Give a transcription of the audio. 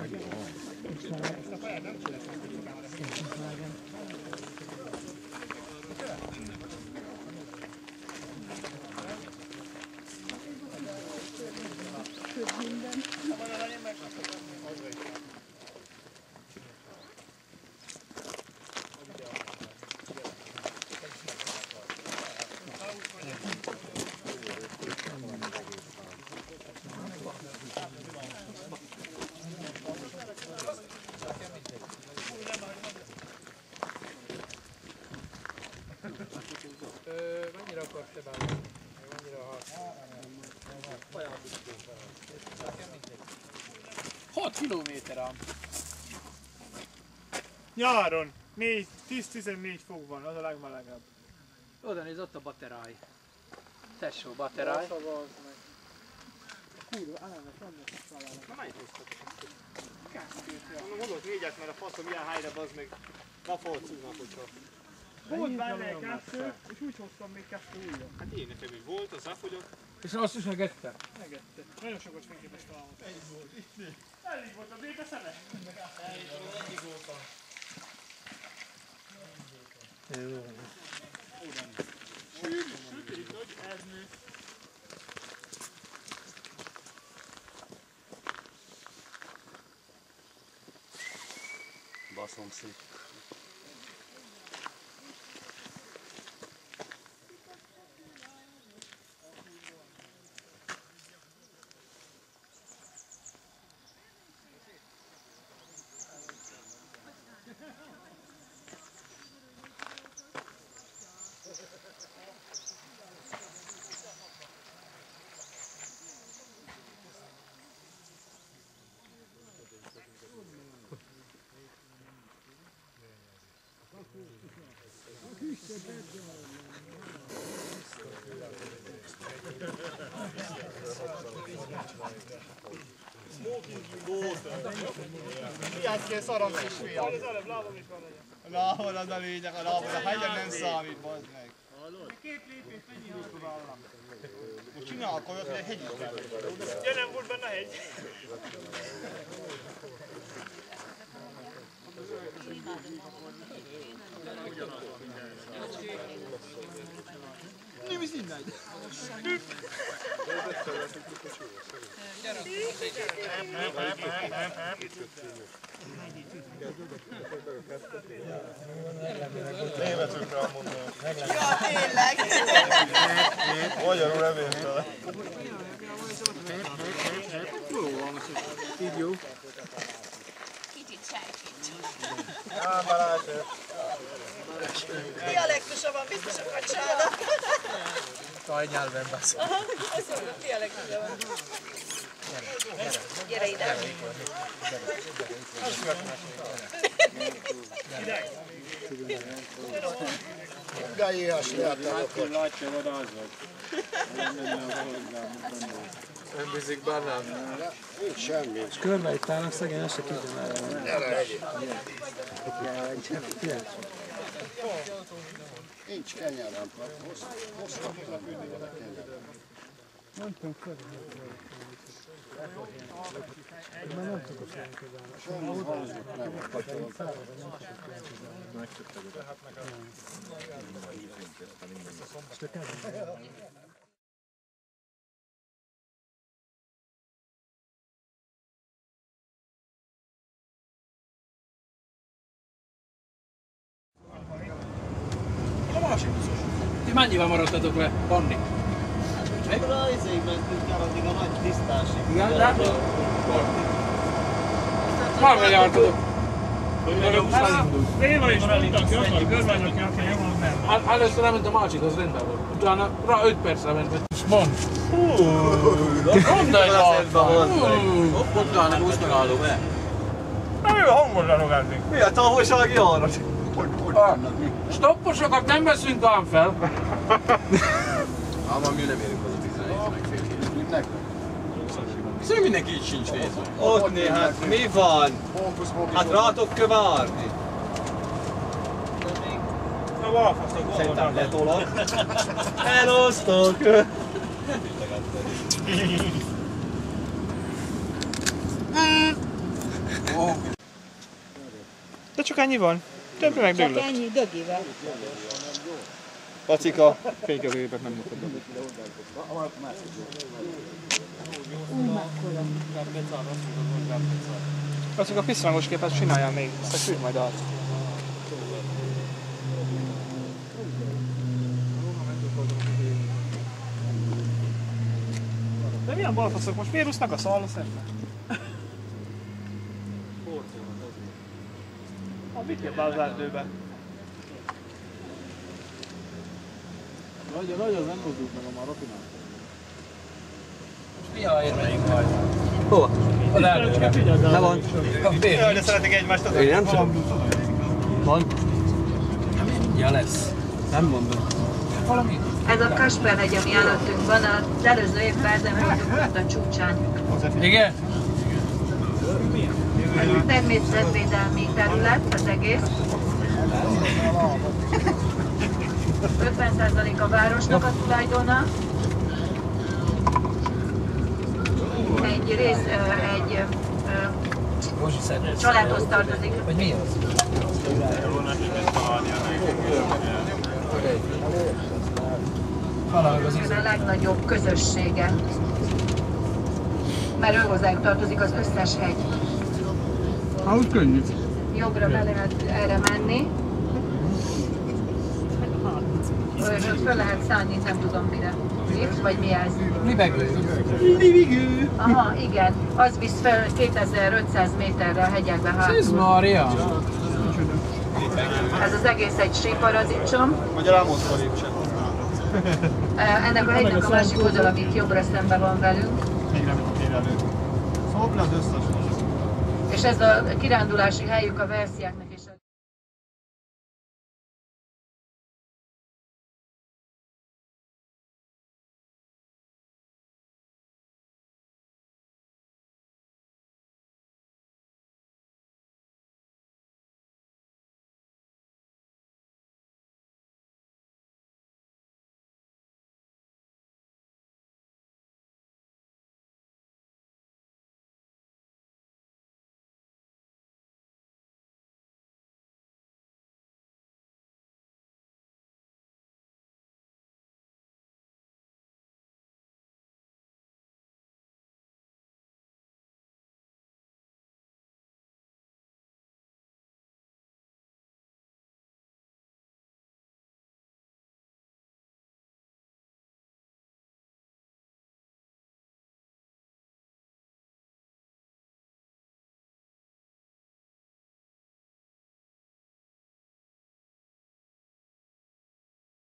Mennyire akarsz te bánni? Mennyire a 6 kilométer ám. Nyáron 10-14 fok van, az a legmelegebb. Oda néz, ott a bateráj. Tesó bateráj. Kurva, ellenek, vannak a szalának. Na melyik hoztak? Mondok négyet, mert a faszom ilyen helyre bazd meg napolcúnak, hogyha... Volt benne kettő, és úgy hoztam még kettő újra. Hát én nekem is volt, az elfogyott. És azt is megette? Megette. Nagyon sokat fényképes találmat. Egy volt. Elég volt a béka szeme? Egyik volt a... Sütít, hogy ez nő. Baszom szép. Miért kell szarom kis fiam? Az előbb lábam is van legyen. Lábon az a lényeg, a lábon, a hegyen nem számít, bazd meg. Két lépés, mennyi hátulállam? Most csinálok olyat, hogy egy hegy is kell. Ja, nem volt benne hegy. Nem is innen. Németükre mondom. Ja, tényleg! Magyarul reméltem. Így jó. Kicsit sejtít. Á, Balázs. Dialektusa van biztos a kacsának. Tajnyelven basz. Aha, azt mondom, dialektusa van. Gyere ide. De ilyes lehetek. Nem bízik bennem. Nincs semmi. És körbe itt állnak szegény, azt se tudja el. Gyere egyéb. Nincs kenyerem. Hoztak menni vele kenyerem. Nem tudom körbe. Már nem tudok olyan közelni. Semmi hangzott nem a kapcsolat. És te kezdem. A másik biztos. Ti mennyivel maradtatok le, Panni? Meg a izéig mentünk el addig a nagy tisztásig. Igen, de... Már jártatok? Néva is mondtak, jöttek, körbeadnak ki, aki nem volt nem. Először elment a másik, az rendben volt. Utána rá 5 percre ment, és mond. Mondd el a Utána úgy megálló be. Nem ő hangosan rogázik. Mi a távolsági arra? Stopposokat nem veszünk ám fel. Ám mi nem érünk haza 11-nek fél 7. Szóval mindenki így sincs nézve. Ott hát mi van? Hát rátok kell várni. Na valfasztok, Szerintem letolak. Elosztok! Csak ennyi van? Többre meg Csak döglött. ennyi dögivel. Pacika, fényképezőjébe nem mutatod. Pacika, piszrangos képet csináljál még, aztán küld majd át. De milyen balfaszok most? Miért úsznak a szalma szemben? Vigyél be az erdőbe. Nagy, az nem mozdult meg a Maroknál. Mihályért megyünk majd? Hova? Az erdőre. Nem van. Jaj, de szeretik egymást az. Én nem tudom. Van. Ja lesz. Nem mondom. Valami? Ez a Kasper-hegy, ami előttünk van, az előző évben ezen voltunk a csúcsán. Igen? Ez a természetvédelmi terület, az egész. 50% a városnak a tulajdona. Egy rész, egy családhoz tartozik. Vagy mi az? Ez a legnagyobb közössége. Mert őhozzájuk tartozik az összes hegy. Úgy könnyű. Jobbra be lehet erre menni. És ott föl lehet szállni, nem tudom mire. Lift, vagy mi ez? Libegő. Aha, igen. Az visz fel 2500 méterre a hegyekbe Ez hátul. Mária. Ez az egész egy síparadicsom. Magyarán mozgva lépcső. Ennek a hegynek a másik oldal, amit jobbra szembe van velünk. Még nem én elő. Szóval az összes. És ez a kirándulási helyük a Velsziáknak és a